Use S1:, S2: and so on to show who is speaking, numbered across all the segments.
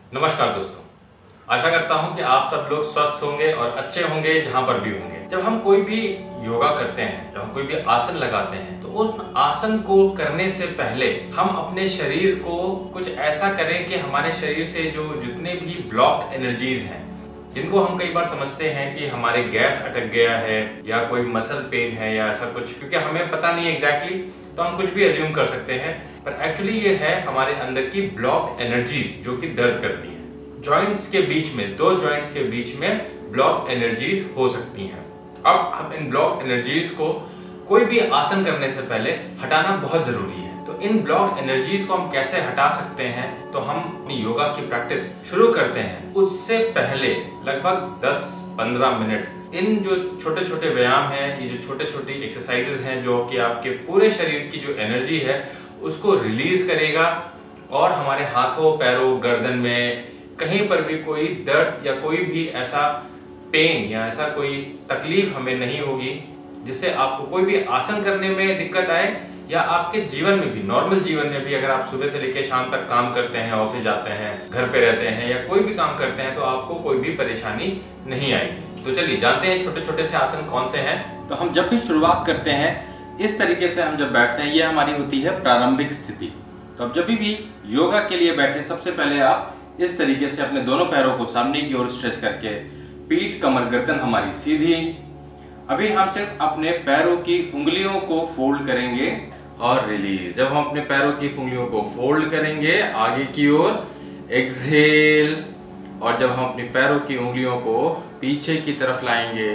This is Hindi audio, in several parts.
S1: नमस्कार दोस्तों, आशा करता हूं कि आप सब लोग स्वस्थ होंगे और अच्छे होंगे जहां पर भी होंगे। जब हम कोई भी योगा करते हैं, जब हम कोई भी आसन लगाते हैं, तो उस आसन को करने से पहले हम अपने शरीर को कुछ ऐसा करें कि हमारे शरीर से जो जितने भी ब्लॉक्ड एनर्जीज हैं, जिनको हम कई बार समझते हैं कि हमारे गैस अटक गया है या कोई मसल पेन है या ऐसा कुछ, क्योंकि हमें पता नहीं एग्जैक्टली, तो हम कुछ भी अज्यूम कर सकते हैं, पर एक्चुअली ये है हमारे अंदर की ब्लॉक्ड एनर्जीज जो कि दर्द करती हैं। जॉइंट्स के बीच में, दो जॉइंट्स के बीच में ब्लॉक्ड एनर्जीज हो सकती हैं। अब हम इन ब्लॉक्ड एनर्जीज को कोई भी आसन करने से पहले हटाना बहुत जरूरी है। तो इन ब्लॉक्ड एनर्जीज को हम कैसे हटा सकते हैं, तो हम अपनी योगा की प्रैक्टिस शुरू करते हैं। उससे पहले लगभग 10-15 मिनट इन जो छोटे छोटे व्यायाम हैं, ये जो छोटे छोटे एक्सरसाइजेज हैं, जो कि आपके पूरे शरीर की जो एनर्जी है उसको रिलीज करेगा और हमारे हाथों, पैरों, गर्दन में कहीं पर भी कोई दर्द या कोई भी ऐसा पेन या ऐसा कोई तकलीफ हमें नहीं होगी, जिससे आपको कोई भी आसन करने में दिक्कत आए या आपके जीवन में भी, नॉर्मल जीवन में भी, अगर आप सुबह से लेकर शाम तक काम करते हैं, ऑफिस जाते हैं, घर पे रहते हैं या कोई भी काम करते हैं, तो आपको कोई भी परेशानी नहीं आएगी। तो चलिए जानते हैं छोटे छोटे से आसन कौन से हैं। तो हम जब भी शुरुआत करते हैं, इस तरीके से हम जब बैठते हैं, ये हमारी होती है प्रारंभिक स्थिति। तो अब जब भी योगा के लिए बैठे, सबसे पहले आप इस तरीके से अपने दोनों पैरों को सामने की ओर स्ट्रेच करके, पीठ, कमर, गर्दन हमारी सीधी। अभी हम सिर्फ अपने पैरों की उंगलियों को फोल्ड करेंगे और रिलीज। जब हम अपने पैरों की उंगलियों को फोल्ड करेंगे आगे की ओर, एक्सहेल, और जब हम अपने पैरों की उंगलियों को पीछे की तरफ लाएंगे,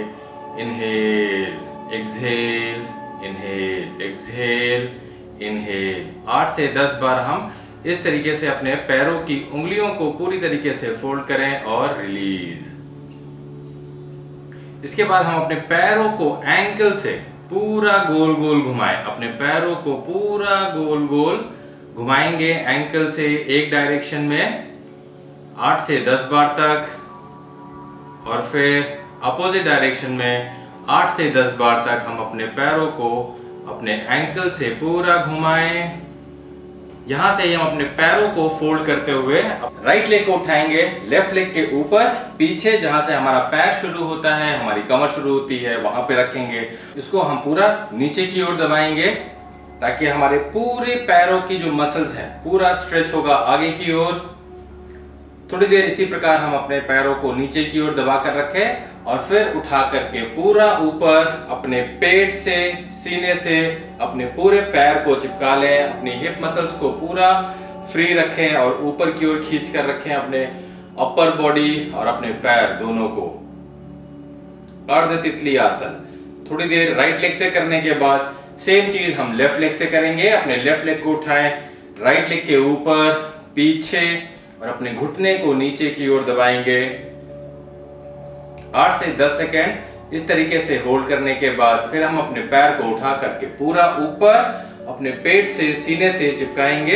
S1: inhale, exhale, inhale, exhale, inhale. 8 से 10 बार हम इस तरीके से अपने पैरों की उंगलियों को पूरी तरीके से फोल्ड करें और रिलीज। इसके बाद हम अपने पैरों को एंकल से पूरा गोल गोल घुमाएं। अपने पैरों को पूरा गोल गोल घुमाएंगे एंकल से एक डायरेक्शन में 8 से 10 बार तक, और फिर अपोजिट डायरेक्शन में 8 से 10 बार तक हम अपने पैरों को अपने एंकल से पूरा घुमाएं। यहां से हम अपने पैरों को फोल्ड करते हुए राइट लेग को उठाएंगे, लेफ्ट लेग के ऊपर पीछे, जहां से हमारा पैर शुरू होता है, हमारी कमर शुरू होती है, वहां पे रखेंगे। इसको हम पूरा नीचे की ओर दबाएंगे ताकि हमारे पूरे पैरों की जो मसल्स हैं पूरा स्ट्रेच होगा आगे की ओर। थोड़ी देर इसी प्रकार हम अपने पैरों को नीचे की ओर दबा कर रखें और फिर उठा करके पूरा ऊपर अपने पेट से, सीने से अपने पूरे पैर को चिपका लें। अपनी हिप मसल्स को पूरा फ्री रखें और ऊपर की ओर खींच कर रखें अपने अपर बॉडी और अपने पैर दोनों को। अर्ध तितली आसन थोड़ी देर राइट लेग से करने के बाद सेम चीज हम लेफ्ट लेग से करेंगे। अपने लेफ्ट लेग को उठाएं, राइट लेग के ऊपर, पीछे, और अपने घुटने को नीचे की ओर दबाएंगे। 8 से 10 सेकेंड इस तरीके से होल्ड करने के बाद फिर हम अपने पैर को उठा करके पूरा ऊपर अपने पेट से, सीने से चिपकाएंगे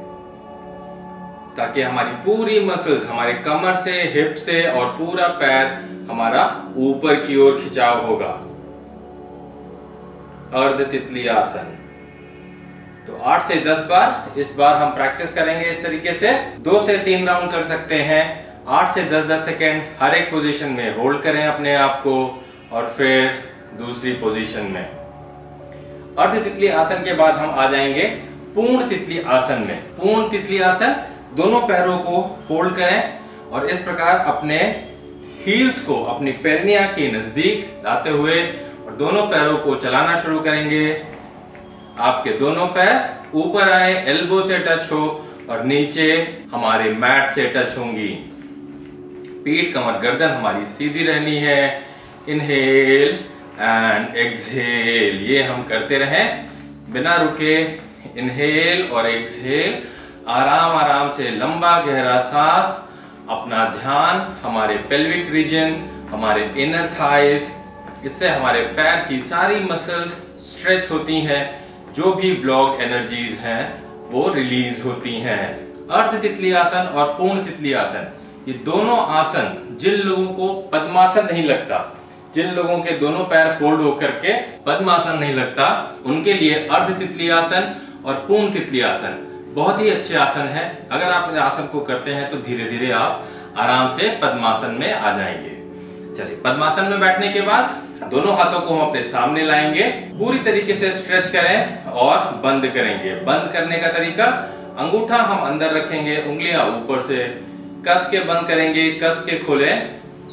S1: ताकि हमारी पूरी मसल्स हमारे कमर से, हिप से और पूरा पैर हमारा ऊपर की ओर खिंचाव होगा। अर्ध तितली आसन। तो 8 से 10 बार इस बार हम प्रैक्टिस करेंगे इस तरीके से। 2 से 3 राउंड कर सकते हैं। 8 से 10-10 सेकेंड हर एक पोजीशन में होल्ड करें अपने आप को और फिर दूसरी पोजीशन में। अर्ध तितली आसन के बाद हम आ जाएंगे पूर्ण तितली आसन में। पूर्ण तितली आसन, दोनों पैरों को फोल्ड करें और इस प्रकार अपने हील्स को अपनी पेरनिया के नजदीक लाते हुए और दोनों पैरों को चलाना शुरू करेंगे। आपके दोनों पैर ऊपर आए, एल्बो से टच हो और नीचे हमारे मैट से टच होंगी। पीठ, कमर, गर्दन हमारी सीधी रहनी है। इनहेल एंड एक्सहेल, ये हम करते रहें बिना रुके। इनहेल और एक्सहेल, आराम आराम से लंबा गहरा सांस। अपना ध्यान हमारे पेल्विक रीजन, हमारे इनर थाइज, इससे हमारे पैर की सारी मसल्स स्ट्रेच होती हैं, जो भी ब्लॉक एनर्जीज हैं वो रिलीज होती हैं। अर्ध तितली आसन और पूर्ण तितली आसन, ये दोनों आसन जिन लोगों को पद्मासन नहीं लगता, जिन लोगों के दोनों पैर फोल्ड होकर के पद्मासन नहीं लगता, उनके लिए अर्ध तितली आसन और पूर्ण तितली आसन बहुत ही अच्छे आसन है। अगर आप इन आसन को करते हैं तो धीरे धीरे आप आराम से पद्मासन में आ जाएंगे। चलिए, पद्मासन में बैठने के बाद दोनों हाथों को हम अपने सामने लाएंगे, पूरी तरीके से स्ट्रेच करें और बंद करेंगे। बंद करने का तरीका, अंगूठा हम अंदर रखेंगे, उंगलियां ऊपर से कस के बंद करेंगे, कस के खोलें।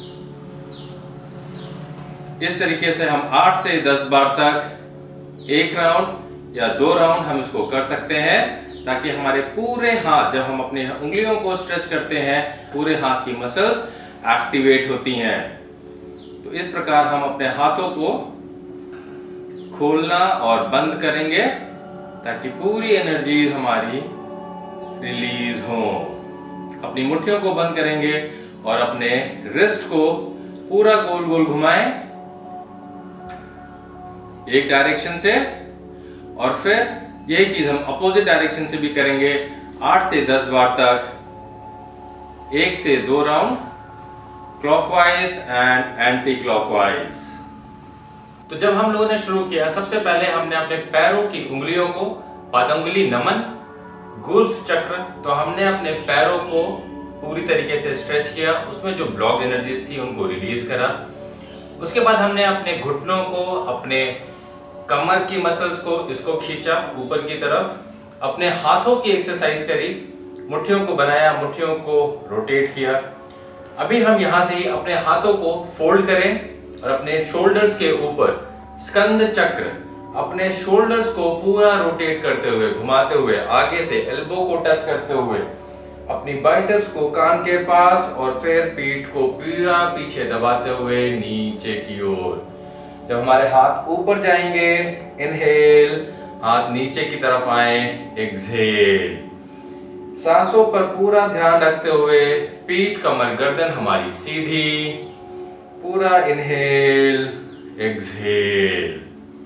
S1: इस तरीके से हम 8 से 10 बार तक 1 राउंड या 2 राउंड हम इसको कर सकते हैं, ताकि हमारे पूरे हाथ, जब हम अपने उंगलियों को स्ट्रेच करते हैं, पूरे हाथ की मसल्स एक्टिवेट होती हैं। तो इस प्रकार हम अपने हाथों को खोलना और बंद करेंगे ताकि पूरी एनर्जी हमारी रिलीज हो। अपनी मुट्ठियों को बंद करेंगे और अपने रिस्ट को पूरा गोल गोल घुमाएं एक डायरेक्शन से, और फिर यही चीज हम अपोजिट डायरेक्शन से भी करेंगे 8 से 10 बार तक, 1 से 2 round clockwise and anti clockwise. तो जब हम लोगों ने शुरू किया, सबसे पहले हमने अपने पैरों की उंगलियों को पादंगुली नमन, गुल्फ चक्र, तो हमने अपने पैरों को पूरी तरीके से स्ट्रेच किया, उसमें जो ब्लॉक एनर्जीज थी उनको रिलीज करा। उसके बाद हमने अपने घुटनों को, अपने कमर की मसल्स को, इसको खींचा ऊपर की तरफ, अपने हाथों की एक्सरसाइज करी, मुट्ठियों को बनाया, मुट्ठियों को रोटेट किया। अभी हम यहां से ही अपने हाथों को फोल्ड करें और अपने शोल्डर्स के ऊपर स्कंद चक्र, अपने शोल्डर्स को पूरा रोटेट करते हुए, घुमाते हुए, आगे से एल्बो को टच करते हुए, अपनी बाइसेप्स को कान के पास और फिर पीठ को पूरा पीछे दबाते हुए नीचे की ओर। जब हमारे हाथ ऊपर जाएंगे, इनहेल, हाथ नीचे की तरफ आए, एक्सहेल। सांसों पर पूरा ध्यान रखते हुए पीठ, कमर, गर्दन हमारी सीधी, पूरा इनहेल, एक्सहेल।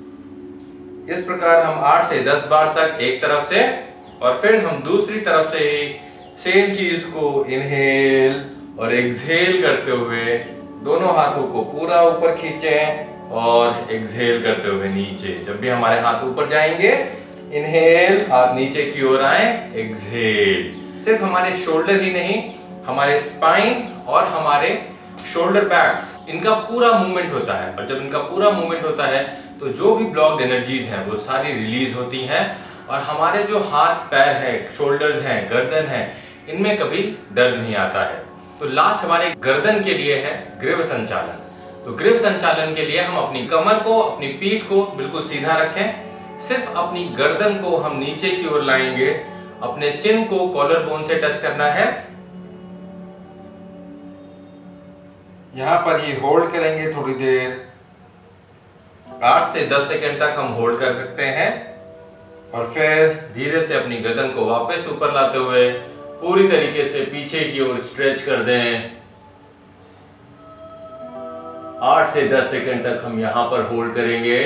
S1: इस प्रकार हम 8 से 10 बार तक एक तरफ से, और फिर हम दूसरी तरफ से ही सेम चीज को इनहेल और एक्सहेल करते हुए दोनों हाथों को पूरा ऊपर खींचें और एक्सहेल करते हुए नीचे। जब भी हमारे हाथ ऊपर जाएंगे, इनहेल, हाथ नीचे की ओर आए, एक्सहेल। सिर्फ हमारे शोल्डर ही नहीं, हमारे स्पाइन और हमारे शोल्डर बैक्स, इनका पूरा मूवमेंट होता है। और जब इनका पूरा मूवमेंट होता है तो जो भी ब्लॉक्ड एनर्जीज हैं वो सारी रिलीज होती हैं, और हमारे जो हाथ पैर है, शोल्डर्स हैं, गर्दन है, इनमें कभी दर्द नहीं आता है। तो लास्ट हमारे गर्दन के लिए है ग्रीव संचालन। तो ग्रीव संचालन के लिए हम अपनी कमर को, अपनी पीठ को बिल्कुल सीधा रखें, सिर्फ अपनी गर्दन को हम नीचे की ओर लाएंगे, अपने चिन को कॉलर बोन से टच करना है, यहां पर ये होल्ड करेंगे थोड़ी देर, 8 से 10 सेकंड तक हम होल्ड कर सकते हैं, और फिर धीरे से अपनी गर्दन को वापस ऊपर लाते हुए पूरी तरीके से पीछे की ओर स्ट्रेच कर दें। 8 से 10 सेकंड तक हम यहां पर होल्ड करेंगे,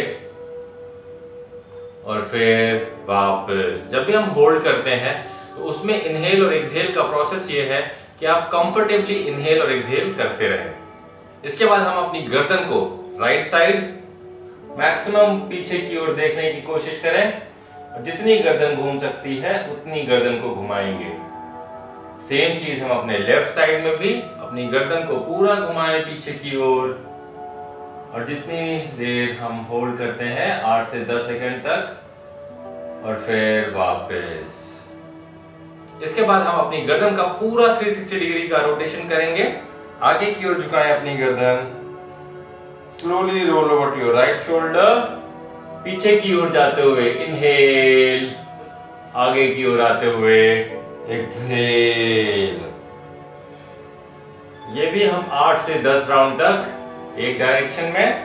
S1: और फिर वापस। जब भी हम होल्ड करते हैं तो उसमें इनहेल और एक्सहेल का प्रोसेस ये है कि आप कंफर्टेबली इनहेल और एक्सहेल करते रहें। इसके बाद हम अपनी गर्दन को राइट साइड मैक्सिमम पीछे की ओर देखने की कोशिश करें, और जितनी गर्दन घूम सकती है उतनी गर्दन को घुमाएंगे। सेम चीज हम अपने लेफ्ट साइड में भी अपनी गर्दन को पूरा घुमाएं पीछे की ओर, और जितनी देर हम होल्ड करते हैं 8 से 10 सेकंड तक, और फिर वापस। इसके बाद हम अपनी गर्दन का पूरा 360 डिग्री का रोटेशन करेंगे, आगे की ओर झुकाएं अपनी गर्दन, slowly roll over to your right shoulder, पीछे की ओर जाते हुए इनहेल, आगे की ओर आते हुए एक्सहेल। ये भी हम 8 से 10 राउंड तक एक डायरेक्शन में,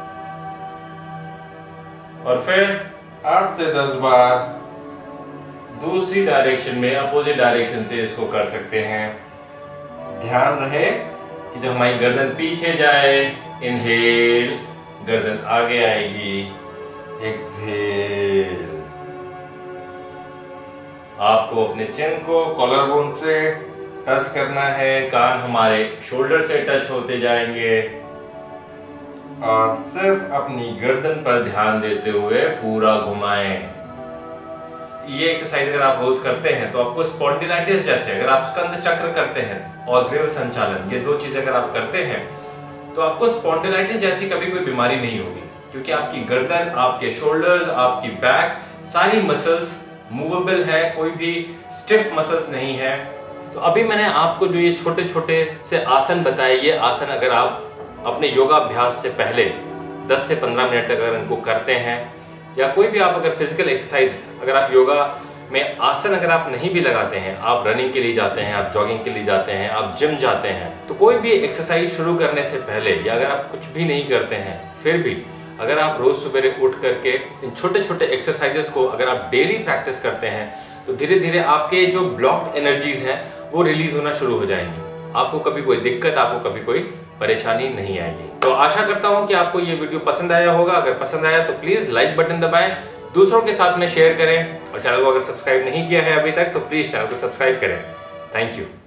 S1: और फिर 8 से 10 बार दूसरी डायरेक्शन में, अपोजिट डायरेक्शन से इसको कर सकते हैं। ध्यान रहे कि जब हमारी गर्दन पीछे जाए, इनहेल, गर्दन आगे आएगी, एक्सहेल। आपको अपने चिन को कॉलर बोन से टच करना है, कान हमारे शोल्डर से टच होते जाएंगे, और सिर्फ अपनी गर्दन पर ध्यान देते हुए पूरा घुमाएं। ये एक्सरसाइज अगर आप रोज करते हैं तो आपको स्पॉन्डिलाइटिस जैसे, अगर आप स्कंद चक्र करते हैं और ग्रीव संचालन, ये 2 चीजें अगर आप करते हैं तो आपको स्पॉन्डिलाइटिस जैसी कभी कोई बीमारी नहीं होगी, क्योंकि आपकी गर्दन, आपके शोल्डर्स, आपकी बैक, सारी मसल्स मूवेबल है, कोई भी स्टिफ मसल्स नहीं है। तो अभी मैंने आपको जो ये छोटे छोटे से आसन बताए, ये आसन अगर आप अपने योगाभ्यास से पहले 10 से 15 मिनट तक अगर इनको करते हैं, या कोई भी आप अगर फिजिकल एक्सरसाइज, अगर आप योगा में आसन अगर आप नहीं भी लगाते हैं, आप रनिंग के लिए जाते हैं, आप जॉगिंग के लिए जाते हैं, आप जिम जाते हैं, तो कोई भी एक्सरसाइज शुरू करने से पहले, या अगर आप कुछ भी नहीं करते हैं फिर भी अगर आप रोज सवेरे उठ करके इन छोटे छोटे एक्सरसाइजेस को अगर आप डेली प्रैक्टिस करते हैं तो धीरे धीरे आपके जो ब्लॉक्ड एनर्जीज हैं वो रिलीज होना शुरू हो जाएंगी। आपको कभी कोई दिक्कत, आपको कभी कोई परेशानी नहीं आएगी। तो आशा करता हूं कि आपको ये वीडियो पसंद आया होगा। अगर पसंद आया तो प्लीज लाइक बटन दबाएं, दूसरों के साथ में शेयर करें, और चैनल को अगर सब्सक्राइब नहीं किया है अभी तक तो प्लीज चैनल को सब्सक्राइब करें। Thank you.